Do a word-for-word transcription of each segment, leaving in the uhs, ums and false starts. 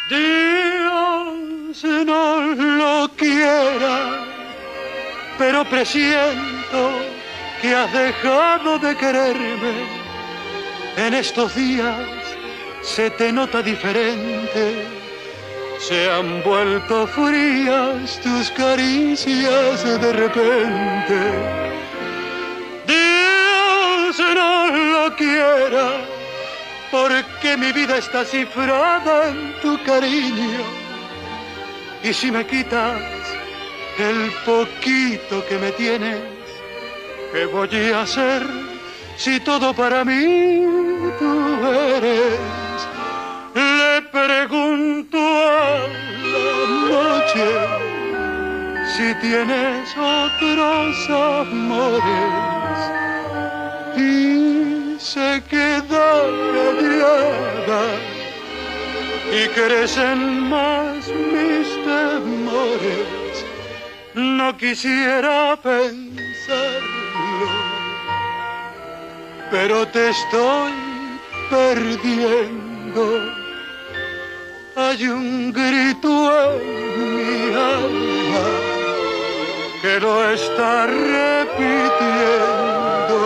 Dios no lo quiera, pero presiento que has dejado de quererme. En estos días se te nota diferente. Se han vuelto frías tus caricias de repente. Dios no lo quiera, porque mi vida está cifrada en tu cariño. Y si me quitas el poquito que me tienes, ¿qué voy a hacer si todo para mí tú eres? Le pregunto a la noche si tienes otros amores y se queda callada y crecen más mis temores. No quisiera pensarlo, pero te estoy perdiendo. Hay un grito en mi alma que lo está repitiendo.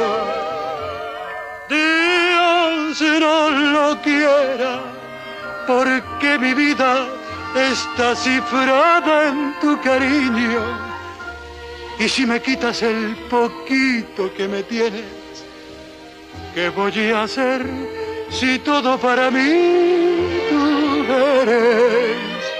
Dios no lo quiera, porque mi vida está cifrada en tu cariño. Y si me quitas el poquito que me tienes, ¿qué voy a hacer si todo para mí tú eres?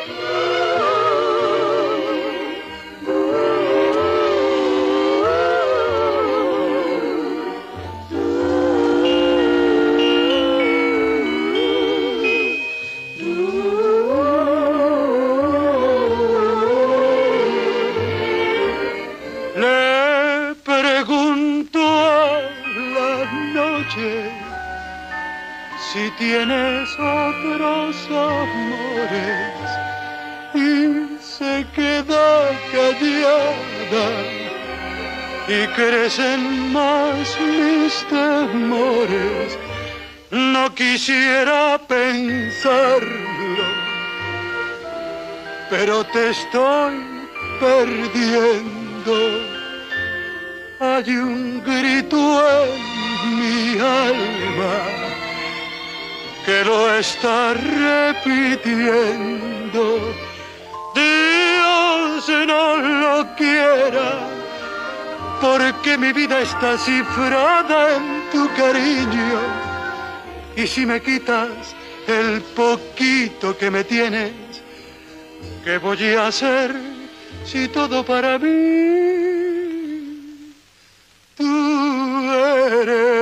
Le pregunto a la noche si tienes otros amores y se queda callada y crecen más mis temores. No quisiera pensarlo, pero te estoy perdiendo. Hay un grito en mi alma que lo está repitiendo. Dios no lo quiera, porque mi vida está cifrada en tu cariño. Y si me quitas el poquito que me tienes, ¿qué voy a hacer si todo para mí tú eres?